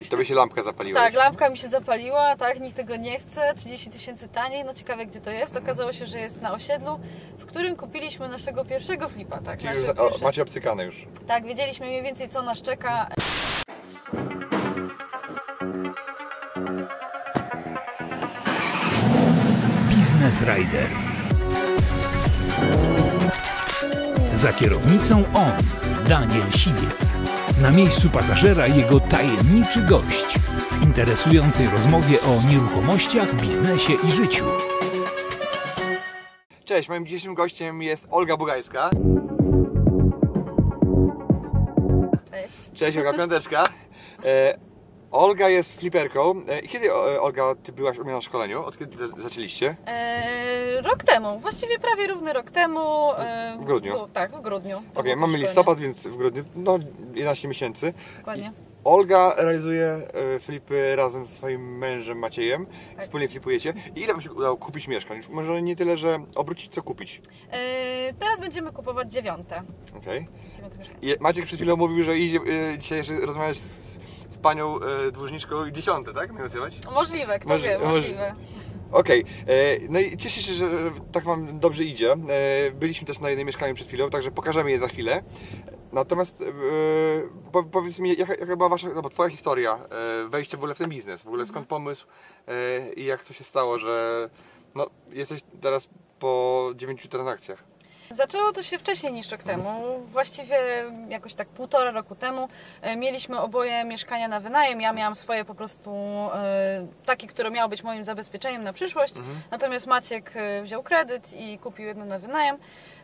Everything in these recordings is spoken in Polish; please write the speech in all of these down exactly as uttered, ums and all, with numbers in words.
To by się lampka zapaliła. Tak, lampka mi się zapaliła, tak, nikt tego nie chce, trzydzieści tysięcy taniej, no ciekawe gdzie to jest. Okazało się, że jest na osiedlu, w którym kupiliśmy naszego pierwszego flipa. Tak, Czyli już, pierwsze... o, macie obcykane już. Tak, wiedzieliśmy mniej więcej co nas czeka. Business Rider. Za kierownicą on, Daniel Siwiec. Na miejscu pasażera jego tajemniczy gość w interesującej rozmowie o nieruchomościach, biznesie i życiu. Cześć, moim dzisiejszym gościem jest Olga Bugajska. Cześć. Cześć, Olga Piąteczka. E, Olga jest fliperką. E, kiedy, e, Olga, ty byłaś u mnie na szkoleniu? Od kiedy za, zaczęliście? Eee, rok temu, właściwie prawie równy rok temu. E, w grudniu? Był, tak, w grudniu. Okej, okay, mamy listopad, więc w grudniu, no jedenaście miesięcy. Dokładnie. Olga realizuje e, flipy razem z swoim mężem Maciejem. Tak. Wspólnie flipujecie. I ile wam się udało kupić mieszkań? Już może nie tyle, że obrócić, co kupić. Eee, teraz będziemy kupować dziewiąte. Okej. Okay. Maciek przed chwilą mówił, że idzie e, dzisiaj rozmawiać z, z panią e, dłużniczką i dziesiąte, tak? Negocjować? Możliwe, kto Może, wie, możliwe. Okej, okay. No i cieszę się, że tak wam dobrze idzie. E, byliśmy też na jednym mieszkaniu przed chwilą, także pokażemy je za chwilę. Natomiast e, po, powiedz mi, jaka, jaka była wasza, no, twoja historia, e, wejście w ogóle w ten biznes, w ogóle skąd pomysł e, i jak to się stało, że no, jesteś teraz po dziewięciu transakcjach? Zaczęło to się wcześniej niż rok temu, właściwie jakoś tak półtora roku temu. Mieliśmy oboje mieszkania na wynajem, ja miałam swoje po prostu takie, które miało być moim zabezpieczeniem na przyszłość, mhm. Natomiast Maciek wziął kredyt i kupił jedno na wynajem.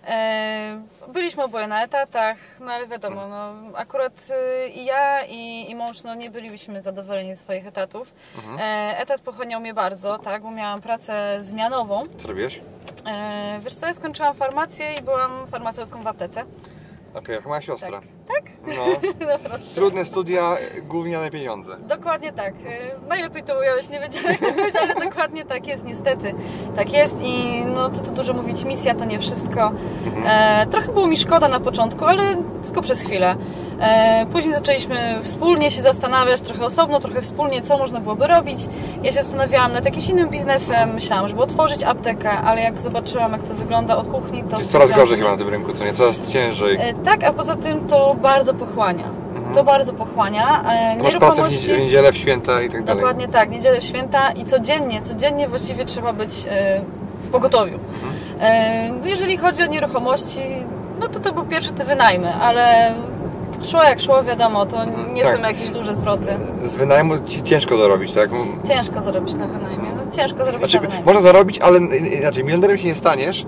Byliśmy oboje na etatach, no ale wiadomo, no, akurat i ja i, i mąż no, nie byliśmy zadowoleni ze swoich etatów. Mhm. Etat pochłaniał mnie bardzo, tak, bo miałam pracę zmianową. Co robiłeś? Wiesz co, ja skończyłam farmację i byłam farmaceutką w aptece. Okej, okay, jak moja siostra. Tak? Tak? No. No proszę. Trudne studia, gówniane pieniądze. Dokładnie tak. Najlepiej to ująłeś, nie wiedziałem jak to powiedzieć, ale dokładnie tak jest, niestety. Tak jest i no co tu dużo mówić, misja to nie wszystko. Mhm. E, trochę było mi szkoda na początku, ale tylko przez chwilę. E, później zaczęliśmy wspólnie się zastanawiać, trochę osobno, trochę wspólnie, co można byłoby robić. Ja się zastanawiałam nad jakimś innym biznesem, myślałam, żeby otworzyć aptekę, ale jak zobaczyłam, jak to wygląda od kuchni, to... Jest coraz gorzej chyba na tym rynku, co nie? Coraz ciężej. E, tak, a poza tym to bardzo pochłania. Mhm. To bardzo pochłania. E, to masz pracę w niedzielę, w święta i tak dalej. Dokładnie tak, niedzielę, w święta i codziennie, codziennie właściwie trzeba być e, w pogotowiu. Mhm. E, jeżeli chodzi o nieruchomości, no to to był pierwszy te wynajmy, ale... Szło jak szło, wiadomo, to nie tak. Są jakieś duże zwroty. Z wynajmu ci ciężko zarobić, tak? Ciężko zarobić na wynajmie, no, ciężko zarobić znaczy, na wynajmie. Można zarobić, ale inaczej, milionerem się nie staniesz,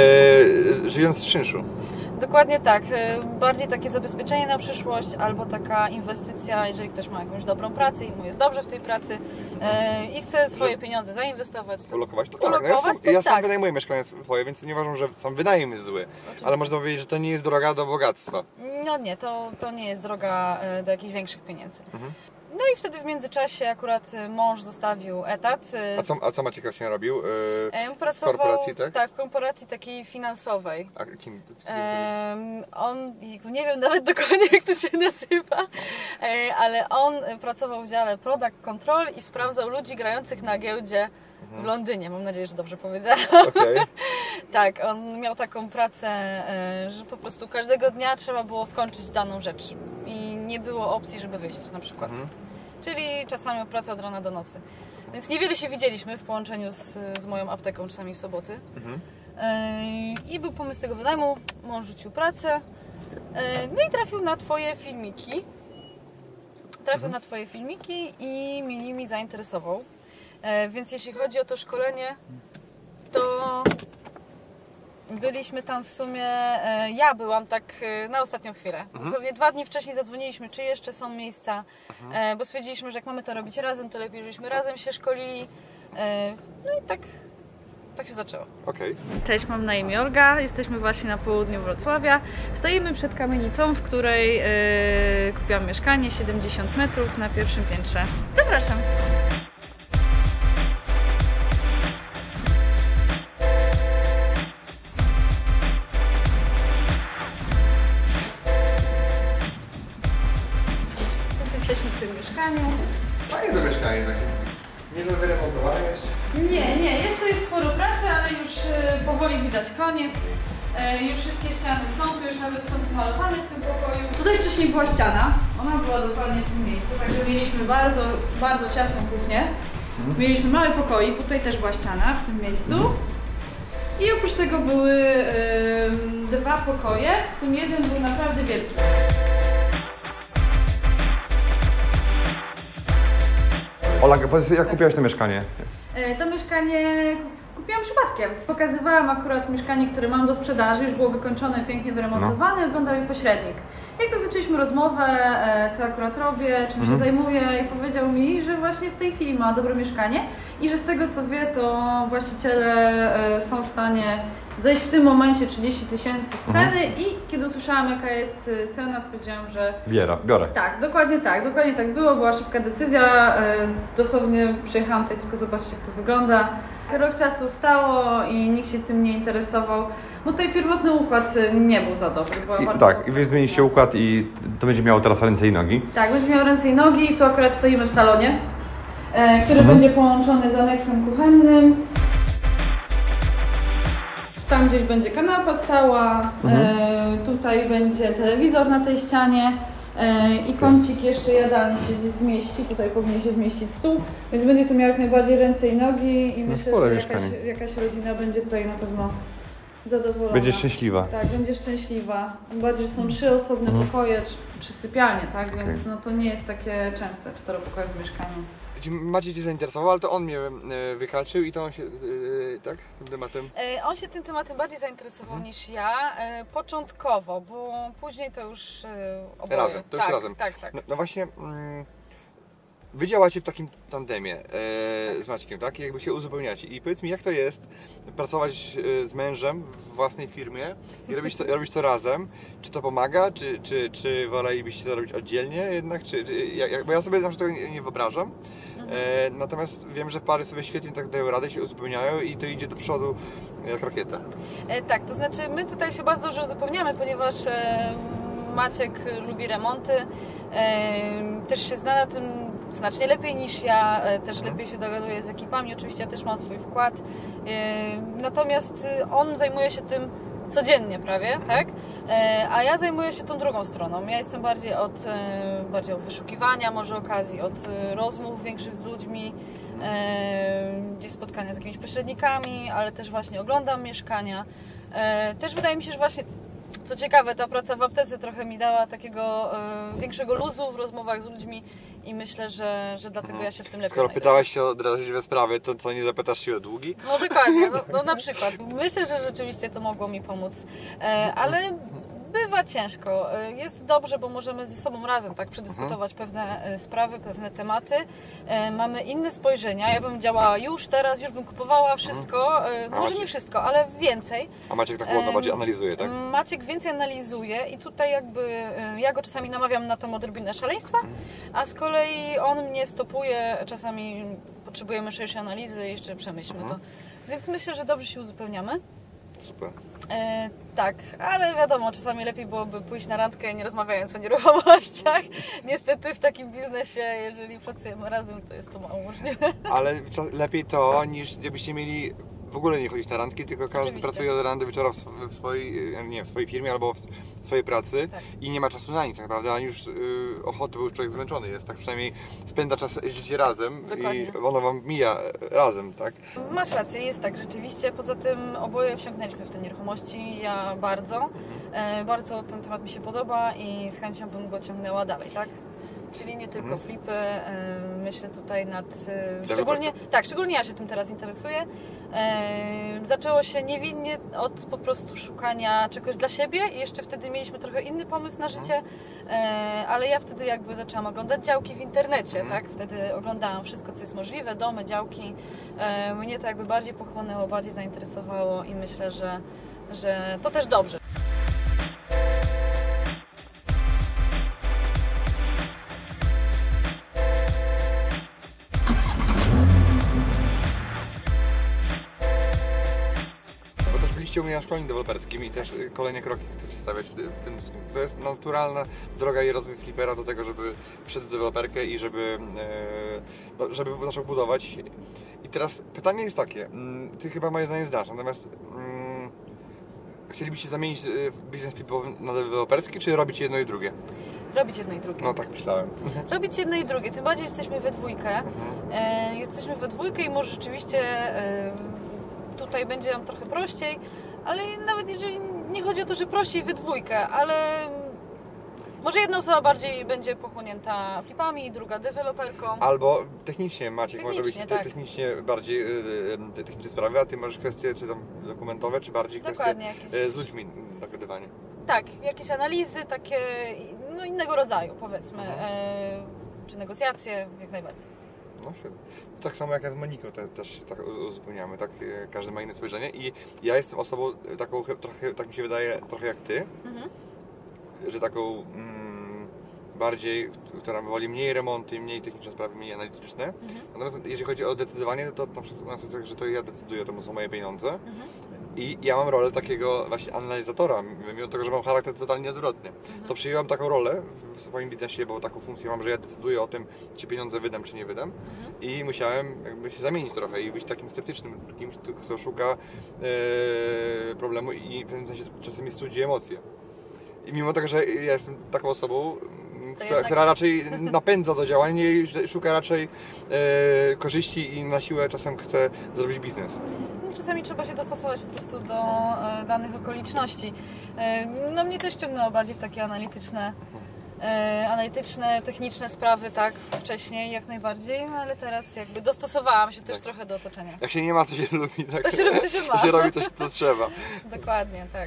e, żyjąc z czynszu. Dokładnie tak. Bardziej takie zabezpieczenie na przyszłość albo taka inwestycja, jeżeli ktoś ma jakąś dobrą pracę i mu jest dobrze w tej pracy e, i chce swoje pieniądze zainwestować. To ulokować, to tak. No ja sam, to ja sam tak. wynajmuję mieszkania swoje, więc nie uważam, że sam wynajem jest zły. Oczywiście. Ale można powiedzieć, że to nie jest droga do bogactwa. No nie, to, to nie jest droga do jakichś większych pieniędzy. Mhm. No i wtedy w międzyczasie akurat mąż zostawił etat. A co, a co Maciek właśnie robił? Yy, Pracował, w korporacji, tak? Tak, w korporacji takiej finansowej. A kim? kim um, on, nie wiem nawet dokładnie jak to się nazywa, ale on pracował w dziale Product Control i sprawdzał ludzi grających na giełdzie w Londynie. Mam nadzieję, że dobrze powiedziałam. Okay. Tak, on miał taką pracę, że po prostu każdego dnia trzeba było skończyć daną rzecz i nie było opcji, żeby wyjść na przykład. Mhm. Czyli czasami praca od rana do nocy. Więc niewiele się widzieliśmy w połączeniu z, z moją apteką, czasami w soboty. Mhm. I był pomysł tego wynajmu, mąż rzucił pracę, no i trafił na twoje filmiki. Trafił mhm. na twoje filmiki i mnie nimi zainteresował. Więc jeśli chodzi o to szkolenie, to byliśmy tam w sumie, ja byłam tak na ostatnią chwilę. Dosłownie mhm. dwa dni wcześniej zadzwoniliśmy, czy jeszcze są miejsca, mhm. bo stwierdziliśmy, że jak mamy to robić razem, to lepiej, żebyśmy razem się szkolili. No i tak, tak się zaczęło. Okay. Cześć, mam na imię Olga, jesteśmy właśnie na południu Wrocławia. Stoimy przed kamienicą, w której yy, kupiłam mieszkanie, siedemdziesiąt metrów na pierwszym piętrze. Zapraszam! Jesteśmy w tym mieszkaniu. mieszkaniu. Fajne to mieszkanie takie. Nie do wyremontowane jeszcze? Nie, nie, jeszcze jest sporo pracy, ale już y, powoli widać koniec. Y, już wszystkie ściany są, tu już nawet są pomalowane w tym pokoju. Tutaj wcześniej była ściana, ona była dokładnie w tym miejscu, także mieliśmy bardzo, bardzo ciasną kuchnię. Mhm. Mieliśmy mały pokoik, tutaj też była ściana w tym miejscu. I oprócz tego były y, dwa pokoje, w tym jeden był naprawdę wielki. Ola, powiedz, jak kupiłaś to mieszkanie? To mieszkanie kupiłam przypadkiem. Pokazywałam akurat mieszkanie, które mam do sprzedaży, już było wykończone, pięknie wyremontowane, no. Oglądał je pośrednik. Jak to zaczęliśmy rozmowę, co akurat robię, czym mhm. się zajmuję i powiedział mi, że właśnie w tej chwili ma dobre mieszkanie i że z tego co wie, to właściciele są w stanie zejść w tym momencie trzydzieści tysięcy z ceny mhm. i kiedy usłyszałam jaka jest cena, stwierdziłam, że... Biorę, biorę. Tak, dokładnie tak, dokładnie tak było, była szybka decyzja, dosłownie przyjechałam tutaj tylko zobaczyć jak to wygląda. Rok czasu stało i nikt się tym nie interesował, bo tutaj pierwotny układ nie był za dobry. I, tak, i wy zmieniliście układ i to będzie miało teraz ręce i nogi? Tak, będzie miało ręce i nogi, tu akurat stoimy w salonie, e, który mhm. będzie połączony z aneksem kuchennym. Tam gdzieś będzie kanapa stała, mhm. e, tutaj będzie telewizor na tej ścianie. I kącik jeszcze jadalny się zmieści, tutaj powinien się zmieścić stół, więc będzie to miało jak najbardziej ręce i nogi i no myślę, że jakaś, jakaś rodzina będzie tutaj na pewno zadowolona. Będzie szczęśliwa. Tak, będzie szczęśliwa. Tym bardziej, że są trzy osobne mhm. pokoje, czy sypialnie, tak? Okay. Więc no, to nie jest takie częste, czteropokojowe mieszkanie. Maciej Cię zainteresował, ale to on mnie wykaczył i to on się, yy, tak, tym tematem? Yy, on się tym tematem bardziej zainteresował hmm. niż ja, yy, początkowo, bo później to już yy, oboje. Razem, to tak, już razem. Tak, tak. No, no właśnie, mm, wy działacie w takim tandemie yy, z Maćkiem, tak? I jakby się uzupełniacie. I powiedz mi, jak to jest pracować yy, z mężem w własnej firmie i robić to, robić to razem? Czy to pomaga, czy, czy, czy wolelibyście to robić oddzielnie jednak? Czy, czy, jak, bo ja sobie na przykład tego nie, nie wyobrażam. E, natomiast wiem, że pary sobie świetnie tak dają radę, się uzupełniają i to idzie do przodu jak rakieta. E, tak, to znaczy my tutaj się bardzo dobrze uzupełniamy, ponieważ e, Maciek lubi remonty, e, też się zna na tym znacznie lepiej niż ja, e, też lepiej się dogaduje z ekipami, oczywiście ja też mam swój wkład, e, natomiast on zajmuje się tym codziennie prawie, tak? E, a ja zajmuję się tą drugą stroną. Ja jestem bardziej od, e, bardziej od wyszukiwania, może okazji, od e, rozmów większych z ludźmi, e, gdzieś spotkania z jakimiś pośrednikami, ale też właśnie oglądam mieszkania. E, też wydaje mi się, że właśnie, co ciekawe, ta praca w aptece trochę mi dała takiego e, większego luzu w rozmowach z ludźmi i myślę, że, że dlatego mhm. ja się w tym lepiej Skoro znajduję. pytałaś się o drażliwe sprawy, to co, nie zapytasz się o długi? No dokładnie, no, no na przykład. Myślę, że rzeczywiście to mogło mi pomóc, e, ale bywa ciężko. Jest dobrze, bo możemy ze sobą razem tak przedyskutować mhm. pewne sprawy, pewne tematy. E, mamy inne spojrzenia. Ja bym działała już teraz, już bym kupowała wszystko, e, no może nie wszystko, ale więcej. A Maciek tak ładno bardziej analizuje, tak? Maciek więcej analizuje i tutaj jakby ja go czasami namawiam na tą odrobinę szaleństwa, a z kolei on mnie stopuje, czasami potrzebujemy szerszej analizy, jeszcze przemyślmy mhm. to. Więc myślę, że dobrze się uzupełniamy. Super. E, tak, ale wiadomo, czasami lepiej byłoby pójść na randkę nie rozmawiając o nieruchomościach. Niestety w takim biznesie, jeżeli pracujemy razem, to jest to mało możliwe. Ale lepiej to, niż gdybyście mieli w ogóle nie chodzić na randki, tylko każdy Oczywiście. pracuje od rana do wieczora w swojej, nie, w swojej firmie albo w swojej pracy tak. i nie ma czasu na nic tak naprawdę, ani już yy, ochoty, bo już człowiek zmęczony jest, tak przynajmniej spędza czas życie razem Dokładnie. I ono wam mija razem, tak? Masz rację, jest tak rzeczywiście, poza tym oboje wsiąknęliśmy w te nieruchomości, ja bardzo, e, bardzo ten temat mi się podoba i z chęcią bym go ciągnęła dalej, tak? Czyli nie tylko mhm. flipy, myślę tutaj nad... Szczególnie, tak, szczególnie ja się tym teraz interesuję. Zaczęło się niewinnie od po prostu szukania czegoś dla siebie i jeszcze wtedy mieliśmy trochę inny pomysł na życie, ale ja wtedy jakby zaczęłam oglądać działki w internecie, tak? Wtedy oglądałam wszystko, co jest możliwe, domy, działki. Mnie to jakby bardziej pochłonęło, bardziej zainteresowało i myślę, że, że to też dobrze. byliście u mnie na szkoleniu deweloperskim i też kolejne kroki chcecie stawiać w tym. To jest naturalna droga i rozwój flipera do tego, żeby przejść deweloperkę i żeby, no, żeby zaczął budować. I teraz pytanie jest takie, ty chyba moje zdanie znasz, natomiast mm, chcielibyście zamienić biznes flipowy na deweloperski, czy robić jedno i drugie? Robić jedno i drugie. No tak myślałem. Robić jedno i drugie, tym bardziej jesteśmy we dwójkę. Mhm. E, jesteśmy we dwójkę i może rzeczywiście e, tutaj będzie nam trochę prościej, ale nawet jeżeli nie chodzi o to, że prościej we dwójkę, ale może jedna osoba bardziej będzie pochłonięta flipami, druga deweloperką. Albo technicznie Maciek technicznie, może być tak. technicznie bardziej yy, techniczne sprawy, a ty możesz kwestie czy tam dokumentowe, czy bardziej Dokładnie, kwestie jakieś... z ludźmi dogadywanie. Tak, jakieś analizy takie no, innego rodzaju powiedzmy, mhm. e, czy negocjacje, jak najbardziej. No świetnie. Tak samo jak ja z Moniką te, też tak uzupełniamy, tak każdy ma inne spojrzenie i ja jestem osobą taką trochę, tak mi się wydaje, trochę jak ty, mhm. że taką mm, bardziej, która woli mniej remonty, mniej techniczne sprawy, mniej analityczne. Mhm. Natomiast jeżeli chodzi o decydowanie, to na przykład u nas jest tak, że to ja decyduję, to są moje pieniądze. Mhm. I ja mam rolę takiego właśnie analizatora, mimo tego, że mam charakter totalnie odwrotny. Mhm. To przyjęłam taką rolę w swoim biznesie, bo taką funkcję mam, że ja decyduję o tym, czy pieniądze wydam, czy nie wydam. Mhm. I musiałem jakby się zamienić trochę i być takim sceptycznym, kimś, kto szuka e, problemu i w pewnym sensie czasami studzi emocje. I mimo tego, że ja jestem taką osobą, która, jednak... która raczej napędza do działania i szuka raczej e, korzyści i na siłę czasem chce zrobić biznes. Czasami trzeba się dostosować po prostu do e, danych okoliczności. E, no mnie też ciągnęło bardziej w takie analityczne, e, analityczne, techniczne sprawy, tak, wcześniej jak najbardziej, no, ale teraz jakby dostosowałam się też tak. trochę do otoczenia. Jak się nie ma, co się lubi, tak? To się robi, to się ma. To się robi, to, to trzeba. Dokładnie, tak.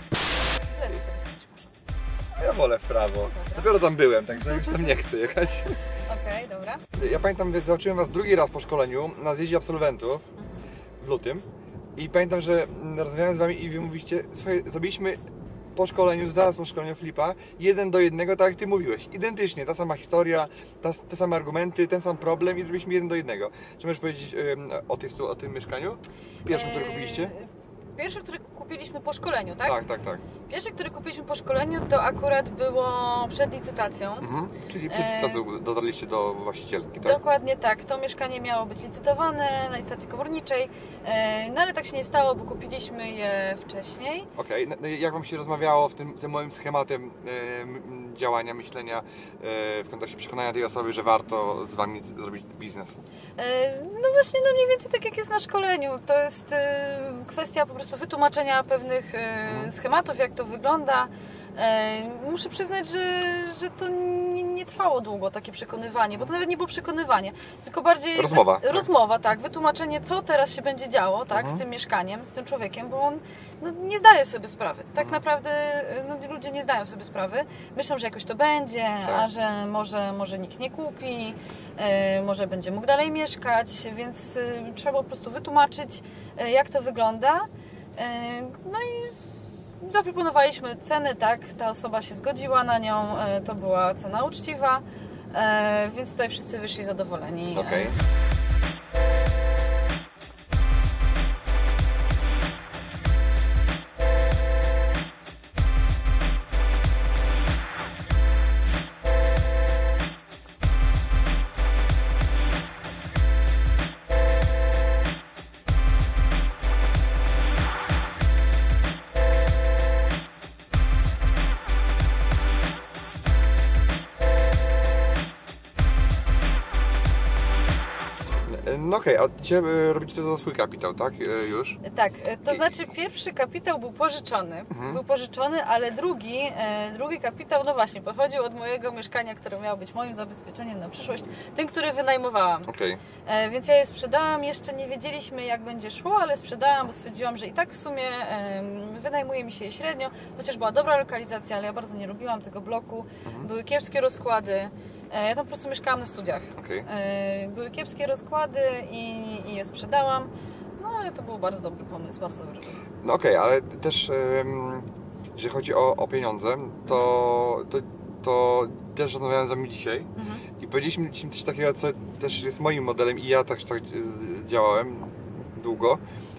Ja wolę w prawo. Dobra. Dopiero tam byłem, także już tam nie chcę jechać. Okej, okay, dobra. Ja pamiętam, że zobaczyłem Was drugi raz po szkoleniu na zjeździe absolwentów w lutym. I pamiętam, że rozmawiałem z Wami i Wy mówiliście, słuchaj, zrobiliśmy po szkoleniu, zaraz po szkoleniu flipa, jeden do jednego, tak jak Ty mówiłeś. Identycznie, ta sama historia, ta, te same argumenty, ten sam problem i zrobiliśmy jeden do jednego. Czy możesz powiedzieć um, o, tej, o tym mieszkaniu? Pierwszym, które kupiliście? Pierwszy, który kupiliśmy po szkoleniu, tak? Tak, tak, tak. Pierwszy, który kupiliśmy po szkoleniu, to akurat było przed licytacją. Mhm. Czyli przed licytacją e... dotarliście do właścicielki, tak? Dokładnie tak. To mieszkanie miało być licytowane na licytacji komorniczej, e... no ale tak się nie stało, bo kupiliśmy je wcześniej. Okej, okay. No, jak Wam się rozmawiało w tym, tym moim schematem e, działania, myślenia e, w kontekście przekonania tej osoby, że warto z Wami zrobić biznes? E... No właśnie, no mniej więcej tak jak jest na szkoleniu. To jest e... kwestia po prostu wytłumaczenia pewnych e, schematów, jak to wygląda. E, muszę przyznać, że, że to nie, nie trwało długo takie przekonywanie, bo to nawet nie było przekonywanie, tylko bardziej rozmowa, wy, rozmowa tak, wytłumaczenie, co teraz się będzie działo, tak, mhm. z tym mieszkaniem, z tym człowiekiem, bo on no, nie zdaje sobie sprawy. Tak mhm. naprawdę no, ludzie nie zdają sobie sprawy. Myślą, że jakoś to będzie, tak. a że może, może nikt nie kupi, e, może będzie mógł dalej mieszkać, więc e, trzeba po prostu wytłumaczyć, e, jak to wygląda. E, no i zaproponowaliśmy ceny, tak, ta osoba się zgodziła na nią, to była cena uczciwa, więc tutaj wszyscy wyszli zadowoleni. Okay. No okej, okay, a dzisiaj robicie to za swój kapitał, tak? Już? Tak, to znaczy pierwszy kapitał był pożyczony, mhm. był pożyczony, ale drugi, drugi kapitał, no właśnie, pochodził od mojego mieszkania, które miało być moim zabezpieczeniem na przyszłość, tym, który wynajmowałam. Okay. Więc ja je sprzedałam, jeszcze nie wiedzieliśmy, jak będzie szło, ale sprzedałam, bo stwierdziłam, że i tak w sumie wynajmuje mi się je średnio, chociaż była dobra lokalizacja, ale ja bardzo nie lubiłam tego bloku, mhm. były kiepskie rozkłady. Ja tam po prostu mieszkałam na studiach. Okay. Były kiepskie rozkłady i, i je sprzedałam. No ale to był bardzo dobry pomysł, bardzo dobry. No okej, okay, ale też um, jeżeli chodzi o, o pieniądze, to, to, to też rozmawiałem z Wami dzisiaj mhm. i powiedzieliśmy coś takiego, co też jest moim modelem i ja też tak działałem długo,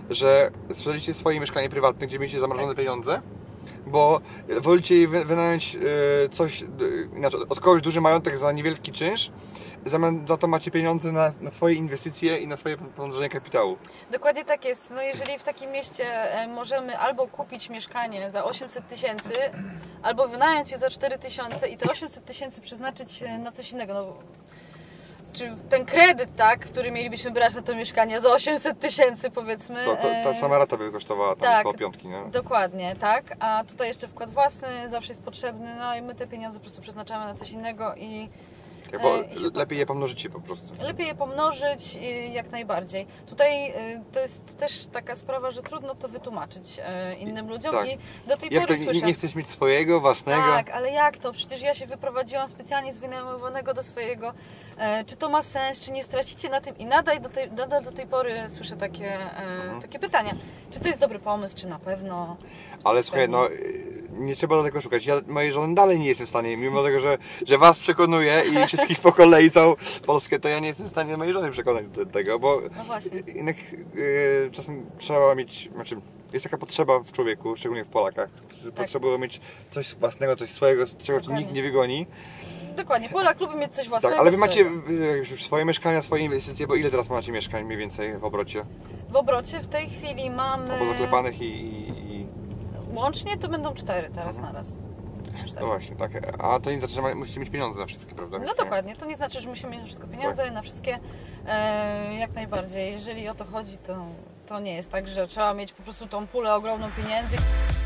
że sprzedaliście swoje mieszkanie prywatne, gdzie mieliście zamrożone tak. pieniądze, bo wolicie jej wynająć coś, inaczej, od kogoś duży majątek za niewielki czynsz, zamiast za to macie pieniądze na, na swoje inwestycje i na swoje pomnożenie kapitału. Dokładnie tak jest. No jeżeli w takim mieście możemy albo kupić mieszkanie za osiemset tysięcy, albo wynająć je za cztery tysiące i te osiemset tysięcy przeznaczyć na coś innego. No, czy ten kredyt, tak, który mielibyśmy brać na to mieszkanie za osiemset tysięcy, powiedzmy. To, to, ta sama rata by kosztowała tam tak, około piątki, nie? Dokładnie, tak. A tutaj jeszcze wkład własny zawsze jest potrzebny, no i my te pieniądze po prostu przeznaczamy na coś innego i Tak, bo lepiej je pomnożycie po prostu. Lepiej je pomnożyć jak najbardziej. Tutaj to jest też taka sprawa, że trudno to wytłumaczyć innym ludziom tak. i do tej jak pory to, słyszę... Nie chcesz mieć swojego, własnego? Tak, ale jak to? Przecież ja się wyprowadziłam specjalnie z wynajmowanego do swojego. Czy to ma sens? Czy nie stracicie na tym? I nadal do tej, nadal do tej pory słyszę takie, mhm. takie pytania. Czy to jest dobry pomysł? Czy na pewno? Ale słuchaj, no nie trzeba do tego szukać. Ja mojej żony dalej nie jestem w stanie, mimo tego, że, że was przekonuję i wszystkich po kolei całą Polskę, to ja nie jestem w stanie mojej żony przekonać do tego, bo no właśnie. jednak yy, czasem trzeba mieć, znaczy jest taka potrzeba w człowieku, szczególnie w Polakach, że tak. potrzebują mieć coś własnego, coś swojego, z czego nikt nie wygoni. Dokładnie, Polak lubi mieć coś własnego. Tak, ale wy macie już swoje mieszkania, swoje inwestycje, bo ile teraz macie mieszkań mniej więcej w obrocie? W obrocie w tej chwili mamy... Albo zaklepanych i... i, i... Łącznie to będą cztery teraz mhm. na raz. Cztery. No właśnie, tak. A to nie znaczy, że musicie mieć pieniądze na wszystkie, prawda? No dokładnie, to nie znaczy, że musimy mieć na wszystko pieniądze, tak. na wszystkie e, jak najbardziej. Jeżeli o to chodzi, to, to nie jest tak, że trzeba mieć po prostu tą pulę ogromną pieniędzy.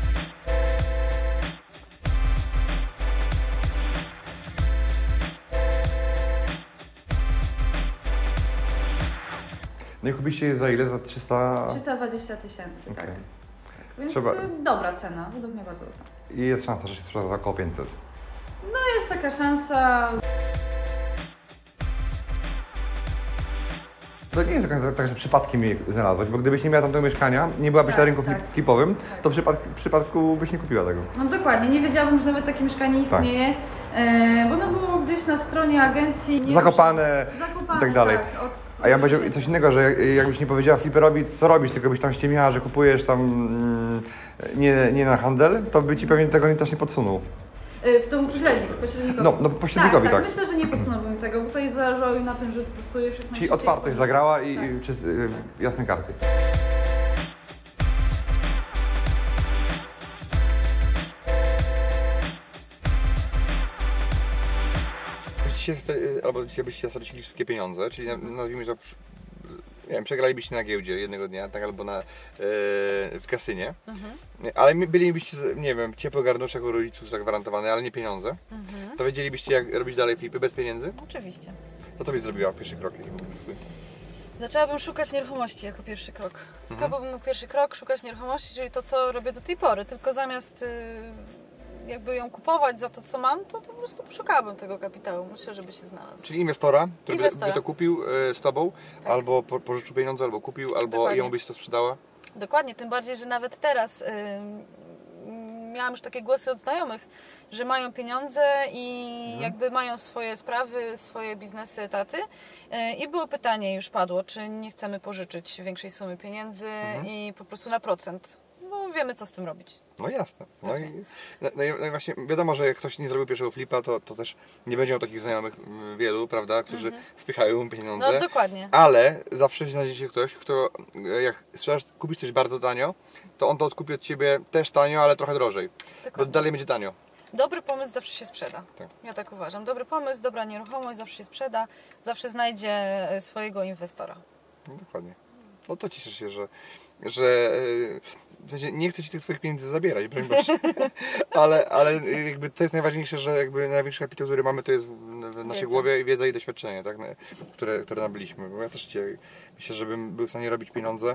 No i kupiliście je za ile? Za trzysta... trzysta dwadzieścia tysięcy, okay. tak. Więc Trzeba... dobra cena, według mnie bardzo dobra. I jest szansa, że się sprzeda za około pięćset. No jest taka szansa. To nie jest tak, tak, że przypadkiem je znalazłeś, bo gdybyś nie miała tamtego mieszkania, nie byłabyś tak, na rynku tak. flipowym, tak. to w przypadku, w przypadku byś nie kupiła tego. No dokładnie, nie wiedziałabym, że nawet takie mieszkanie istnieje, tak. e, bo ono było gdzieś na stronie agencji. Nie zakopane, zakopane i tak dalej. Tak, od, A ja bym powiedział coś innego, że jakbyś nie powiedziała fliperowi, co robić, tylko byś tam ściemiała, że kupujesz tam mm, nie, nie na handel, to by ci pewnie tego też nie podsunął. To pośrednik, pośrednikowi. No, no pośrednikowi, tak, tak. tak. Myślę, że nie podsunąłbym tego, bo tutaj zależało im na tym, że testujesz jak Czyli otwartość zagrała i, tak. i czy, y, jasne karty. Dzisiaj, albo dzisiaj byście stracili wszystkie pieniądze, czyli nazwijmy to, nie wiem, przegralibyście na giełdzie jednego dnia, tak, albo na, yy, w kasynie, mhm. ale bylibyście, nie wiem, ciepły garnuszek u rodziców zagwarantowany, ale nie pieniądze, mhm. to wiedzielibyście, jak robić dalej flipy bez pieniędzy? Oczywiście. To co byś zrobiła pierwszy krok? Zaczęłabym szukać nieruchomości jako pierwszy krok. Mhm. To byłby mój pierwszy krok, szukać nieruchomości, czyli to, co robię do tej pory, tylko zamiast yy, jakby ją kupować za to, co mam, to po prostu poszukałabym tego kapitału. Myślę, żeby się znalazł. Czyli inwestora, który inwestora. by to kupił yy, z Tobą, tak. albo po, pożyczył pieniądze, albo kupił, albo Dokładnie. jemu byś to sprzedała? Dokładnie, tym bardziej, że nawet teraz yy, miałam już takie głosy od znajomych, że mają pieniądze i mhm. jakby mają swoje sprawy, swoje biznesy, etaty. I było pytanie, już padło, czy nie chcemy pożyczyć większej sumy pieniędzy mhm. i po prostu na procent. No wiemy, co z tym robić. No jasne. No i, no i, no i właśnie wiadomo, że jak ktoś nie zrobił pierwszego flipa, to, to też nie będzie miał takich znajomych wielu, prawda, którzy mhm. wpychają mu pieniądze. No dokładnie. Ale zawsze znajdzie się ktoś, kto jak sprzedasz, kupisz coś bardzo tanio, to on to odkupi od Ciebie też tanio, ale trochę drożej. Dokładnie. Bo dalej będzie tanio. Dobry pomysł zawsze się sprzeda. Tak. Ja tak uważam. Dobry pomysł, dobra nieruchomość zawsze się sprzeda, zawsze znajdzie swojego inwestora. No, dokładnie. No to cieszę się, że, że w sensie nie chcę Ci tych Twoich pieniędzy zabierać, broń Boże. ale, ale jakby to jest najważniejsze, że jakby największy kapitał, który mamy, to jest w naszej wiedza. głowie wiedza i doświadczenie, tak, które, które nabyliśmy. Bo ja też dzisiaj myślę, że bym był w stanie robić pieniądze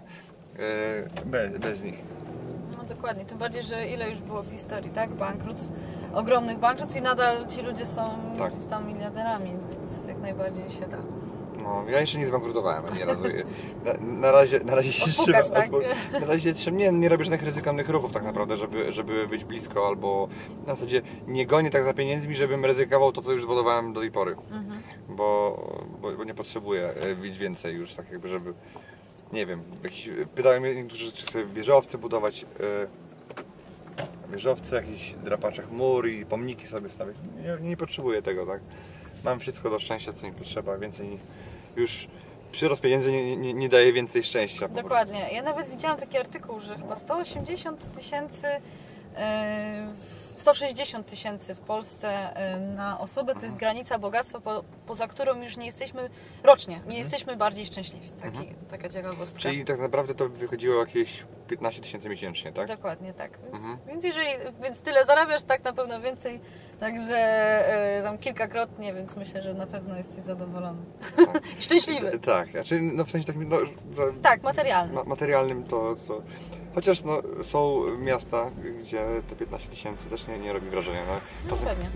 bez, bez nich. No dokładnie, tym bardziej, że ile już było w historii, tak? Bankructw, ogromnych bankructw i nadal ci ludzie są tak. tam miliarderami, więc jak najbardziej się da. No, ja jeszcze nie zbankrutowałem ani razu. Na, na, razie, na razie się trzymam. Tak? Na razie się trzymam. Nie, nie robię żadnych ryzykownych ruchów tak naprawdę, żeby, żeby być blisko, albo na zasadzie nie gonię tak za pieniędzmi, żebym ryzykował to, co już zbudowałem do tej pory. Mhm. Bo, bo, bo nie potrzebuję mieć więcej już, tak jakby, żeby nie wiem, jakiś, pytają mnie niektórzy, czy chcę wieżowce budować, yy, wieżowce, jakieś drapacze chmur i pomniki sobie stawiać. Nie, nie potrzebuję tego, tak? Mam wszystko do szczęścia, co mi potrzeba, więcej już przyrost pieniędzy nie, nie, nie daje więcej szczęścia. Dokładnie. Ja nawet widziałam taki artykuł, że chyba sto osiemdziesiąt tysięcy, sto sześćdziesiąt tysięcy w Polsce na osobę to jest granica bogactwa, po, poza którą już nie jesteśmy rocznie, nie mhm. jesteśmy bardziej szczęśliwi. Taki, mhm. Taka ciekawostka. Czyli tak naprawdę to wychodziło jakieś piętnaście tysięcy miesięcznie, tak? Dokładnie tak. Więc, mhm. więc jeżeli więc tyle zarabiasz, tak na pewno więcej. Także e, tam kilkakrotnie, więc myślę, że na pewno jesteś zadowolony. Tak. Szczęśliwy. T tak, znaczy no w sensie takim, no, że tak, materialnym. Ma materialnym to, to... Chociaż no, są miasta, gdzie te piętnaście tysięcy też nie, nie robi wrażenia. No, no pewnie.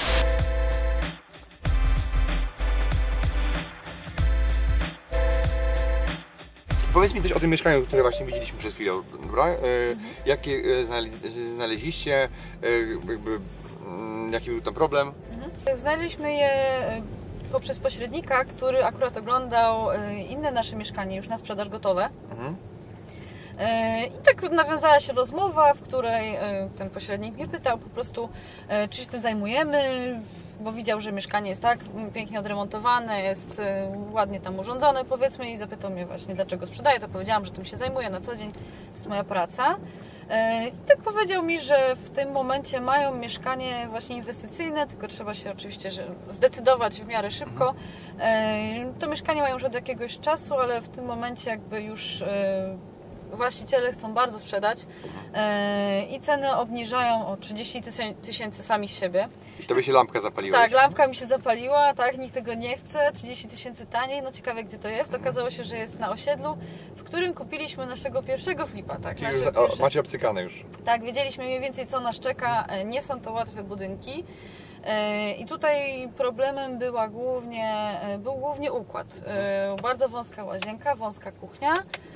Powiedz mi coś o tym mieszkaniu, które właśnie widzieliśmy przed chwilą, dobra? E, mhm. Jakie znaleźliście, e, jakby, jaki był tam problem? Mhm. Znaleźliśmy je poprzez pośrednika, który akurat oglądał inne nasze mieszkanie już na sprzedaż gotowe. Mhm. I tak nawiązała się rozmowa, w której ten pośrednik mnie pytał po prostu, czy się tym zajmujemy, bo widział, że mieszkanie jest tak pięknie odremontowane, jest ładnie tam urządzone, powiedzmy, i zapytał mnie właśnie, dlaczego sprzedaję. To powiedziałam, że tym się zajmuję na co dzień, to jest moja praca. I tak powiedział mi, że w tym momencie mają mieszkanie właśnie inwestycyjne, tylko trzeba się oczywiście zdecydować w miarę szybko. To mieszkanie mają już od jakiegoś czasu, ale w tym momencie jakby już właściciele chcą bardzo sprzedać yy, i ceny obniżają o trzydzieści tysięcy sami z siebie. I to by się lampka zapaliła? Tak, lampka mi się zapaliła, tak, nikt tego nie chce, trzydzieści tysięcy taniej, no ciekawe gdzie to jest. Okazało się, że jest na osiedlu, w którym kupiliśmy naszego pierwszego flipa. Tak, czyli już o, macie obcykane już? Tak, wiedzieliśmy mniej więcej co nas czeka, nie są to łatwe budynki. I tutaj problemem była głównie, był głównie układ. Bardzo wąska łazienka, wąska kuchnia.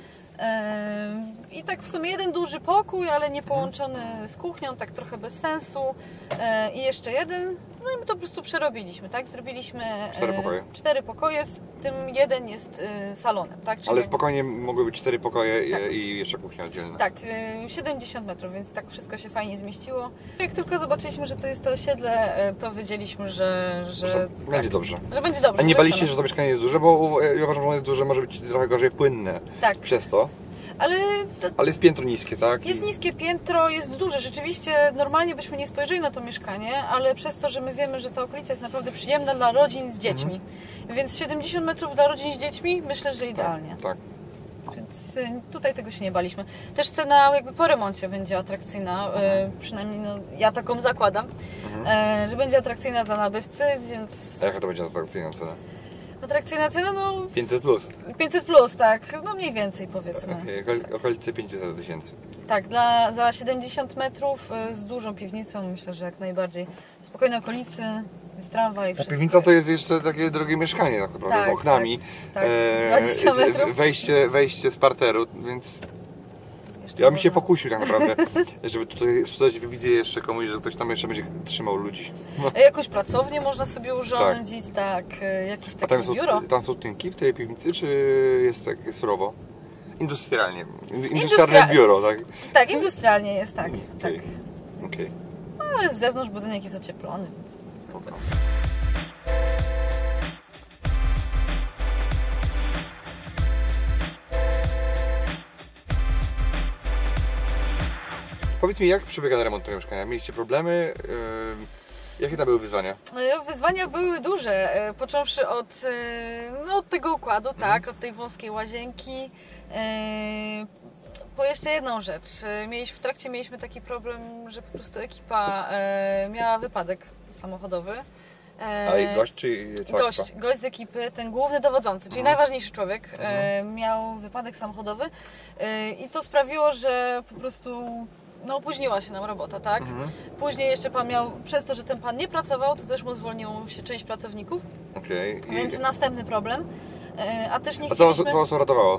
I tak w sumie jeden duży pokój, ale nie połączony z kuchnią, tak trochę bez sensu. I jeszcze jeden, no i my to po prostu przerobiliśmy, tak? Zrobiliśmy cztery pokoje. Cztery pokoje, w tym jeden jest salonem, tak? Czyli... Ale spokojnie mogły być cztery pokoje tak. i jeszcze kuchnia oddzielna. Tak, siedemdziesiąt metrów, więc tak wszystko się fajnie zmieściło. Jak tylko zobaczyliśmy, że to jest to osiedle, to wiedzieliśmy, że... że, że tak, będzie dobrze. Że będzie dobrze. A nie baliście się, że to mieszkanie jest duże? Bo ja uważam, że ono jest duże, może być trochę gorzej płynne tak. przez to. Ale, to Ale jest piętro niskie, tak? Jest niskie piętro, jest duże. Rzeczywiście normalnie byśmy nie spojrzeli na to mieszkanie, ale przez to, że my wiemy, że ta okolica jest naprawdę przyjemna dla rodzin z dziećmi. Mhm. Więc siedemdziesiąt metrów dla rodzin z dziećmi, myślę, że idealnie. Tak. tak. Więc tutaj tego się nie baliśmy. Też cena jakby po remoncie będzie atrakcyjna, mhm. przynajmniej no, ja taką zakładam, mhm. że będzie atrakcyjna dla nabywcy, więc... A jaka to będzie atrakcyjna cena? Atrakcyjna cena, no... pięćset plus. pięćset plus, tak. No mniej więcej powiedzmy. Okay. Okolice pięćset tysięcy. Tak, dla, za siedemdziesiąt metrów z dużą piwnicą myślę, że jak najbardziej. Spokojne okolicy, jest tramwaj i wszystko. A piwnica to jest jeszcze takie drogie mieszkanie tak naprawdę, tak, z oknami. Tak, tak. dwadzieścia metrów. Wejście, wejście z parteru, więc... Ja bym się pokusił tak naprawdę, żeby tutaj sprzedać wizję jeszcze komuś, że ktoś tam jeszcze będzie trzymał ludzi. No. Jakąś pracownię można sobie urządzić, tak, tak jakieś takie A tam są, biuro. Tam są tynki w tej piwnicy, czy jest tak surowo? Industrialnie. Industrialne Industrial... biuro, tak? Tak, industrialnie jest, tak. Okay. tak. Okay. Ale z zewnątrz budynek jest ocieplony. Więc... Powiedz mi, jak przebiega remont tego mieszkania? Mieliście problemy? Yy, jakie tam były wyzwania? Wyzwania były duże, począwszy od, no, od tego układu, mhm. tak, od tej wąskiej łazienki. Yy, po jeszcze jedną rzecz. Mieliśmy, w trakcie mieliśmy taki problem, że po prostu ekipa yy, miała wypadek samochodowy. Ale gość czy cała gość, ekipa? gość z ekipy, ten główny dowodzący, czyli mhm. najważniejszy człowiek, mhm. miał wypadek samochodowy i to sprawiło, że po prostu no, opóźniła się nam robota, tak? Mhm. Później jeszcze pan miał, przez to, że ten pan nie pracował, to też mu zwolniło się część pracowników. Okay. I... Więc następny problem. A też nie A co, chcieliśmy... co was uratowało?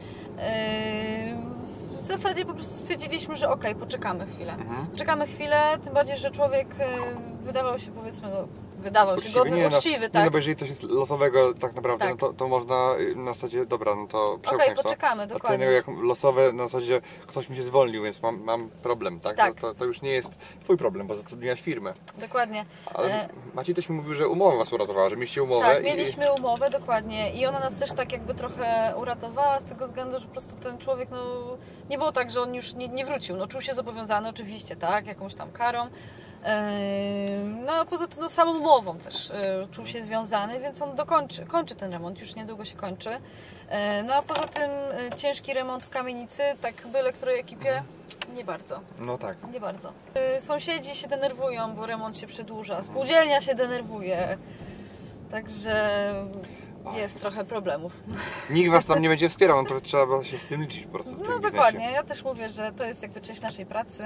W zasadzie po prostu stwierdziliśmy, że okej, okay, poczekamy chwilę. Mhm. Czekamy chwilę, tym bardziej, że człowiek wydawał się, powiedzmy, no, wydawał się godny, nie, uczciwy, no, tak? Nie, no bo jeżeli coś jest losowego tak naprawdę, Tak. no to, to można na zasadzie, dobra, no to Okej, przełknąć poczekamy, to. dokładnie. A co innego jak losowe na zasadzie ktoś mi się zwolnił, więc mam, mam problem, tak? Tak. To, to, to już nie jest twój problem, bo zatrudniasz firmę. Dokładnie. Ale E, Maciej też mi mówił, że umowa was uratowała, że mieliście umowę. Tak, i- mieliśmy umowę, dokładnie. I ona nas też tak jakby trochę uratowała z tego względu, że po prostu ten człowiek, no nie było tak, że on już nie, nie wrócił. No czuł się zobowiązany oczywiście, tak, jakąś tam karą. No a poza tym no, samą umową też e, czuł się związany, więc on dokończy, kończy ten remont, już niedługo się kończy. E, No a poza tym e, ciężki remont w kamienicy, tak byle której ekipie, nie bardzo. No tak. Nie bardzo. E, Sąsiedzi się denerwują, bo remont się przedłuża, spółdzielnia się denerwuje, także jest trochę problemów. Nikt was tam nie będzie wspierał, no to trzeba się z tym liczyć po prostu w tym No biznesie. dokładnie, ja też mówię, że to jest jakby część naszej pracy.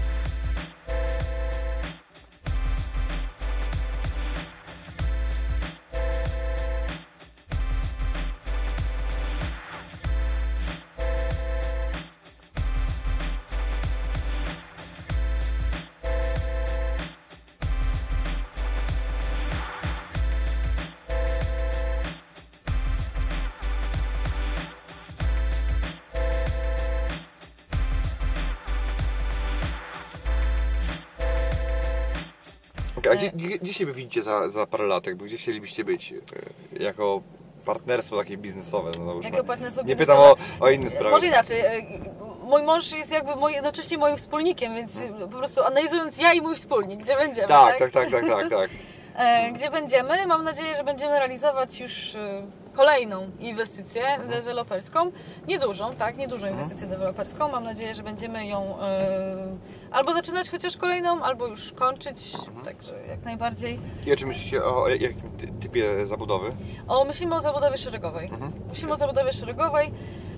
Okay, a gdzie, gdzie, gdzie siebie widzicie za, za parę lat? Jakby, gdzie chcielibyście być e, jako partnerstwo takie biznesowe? No, załóżmy. Jako partnerstwo Nie biznesowe. pytam o, o inne sprawy. Może inaczej. e, Mój mąż jest jakby moi, jednocześnie moim wspólnikiem, więc po prostu analizując ja i mój wspólnik, gdzie będziemy, Tak, tak, tak, tak, tak, tak. E, Gdzie będziemy? Mam nadzieję, że będziemy realizować już e, kolejną inwestycję deweloperską. Niedużą, tak, niedużą inwestycję deweloperską. Mam nadzieję, że będziemy ją e, albo zaczynać chociaż kolejną, albo już kończyć. Także jak najbardziej. I o czym myślicie, o jakim ty- typie zabudowy? O, myślimy o zabudowie szeregowej. Mhm. Myślimy o zabudowie szeregowej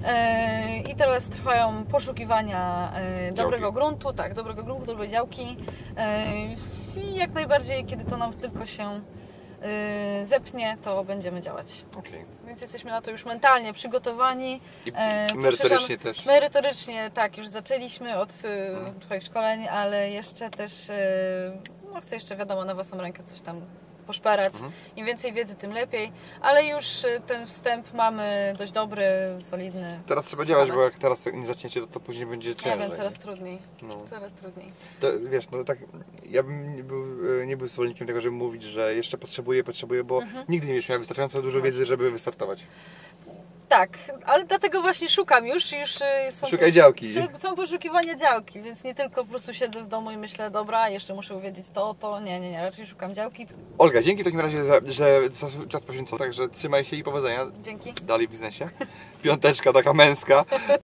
e, i teraz trwają poszukiwania e, dobrego gruntu, tak, dobrego gruntu, dobrej działki. E, I jak najbardziej, kiedy to nam tylko się e, zepnie, to będziemy działać. Okej. Więc jesteśmy na to już mentalnie przygotowani. I E, merytorycznie poszerzamy- też. Merytorycznie tak, już zaczęliśmy od e, Twoich szkoleń, ale jeszcze też, e, no chcę jeszcze wiadomo na własną rękę coś tam poszperać. Mhm. Im więcej wiedzy, tym lepiej, ale już e, ten wstęp mamy dość dobry, solidny. Teraz trzeba działać, bo jak teraz nie zaczniecie, to, to później będzie Ja ciężej. wiem, coraz trudniej, No. coraz trudniej. To, wiesz, no tak, ja bym nie był, nie był zwolennikiem tego, żeby mówić, że jeszcze potrzebuję, potrzebuję, bo Mhm. nigdy nie będziesz miał wystarczająco dużo wiedzy, żeby wystartować. Tak, ale dlatego właśnie szukam już, już e, są, Szukaj działki. Szu- są poszukiwania działki, więc nie tylko po prostu siedzę w domu i myślę, dobra, jeszcze muszę uwiedzieć to, to, nie, nie, nie, raczej szukam działki. Olga, dzięki w takim razie, za, że za swój czas poświęcony, także trzymaj się i powodzenia Dzięki. dalej w biznesie. Piąteczka taka męska.